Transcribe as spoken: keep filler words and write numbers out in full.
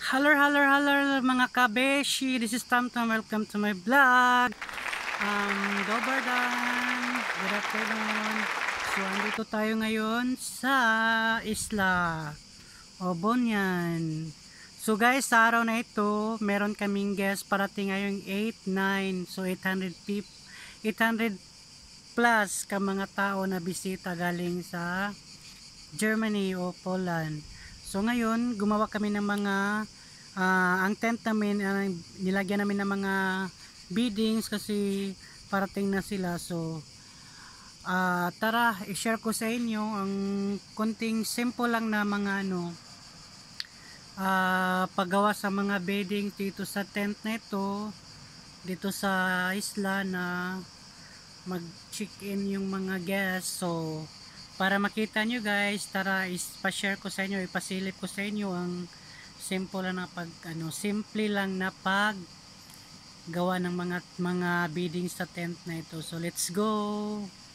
Hello, hello, hello mga kabeshi. This is Tamtam. Welcome to my vlog. Um, Dobardan. Good afternoon. So, andito tayo ngayon sa isla Obonyan. So guys, sa araw na ito, meron kaming guest parating ngayong eight, nine. So, eight hundred people, eight hundred plus ka mga tao na bisita galing sa Germany o Poland. So ngayon, gumawa kami ng mga uh, ang tent namin, uh, nilagyan namin ng mga beadings kasi parating na sila. So uh, tara, i-share ko sa inyo ang konting simple lang na mga ano uh, paggawa sa mga beading dito sa tent na ito, dito sa isla na mag-check-in yung mga guests. So para makita nyo guys, tara ispa-share ko sa inyo, ipasilip ko sa inyo ang simple lang na pag ano, simple lang na pag gawa ng mga mga beadings sa tent na ito. So let's go.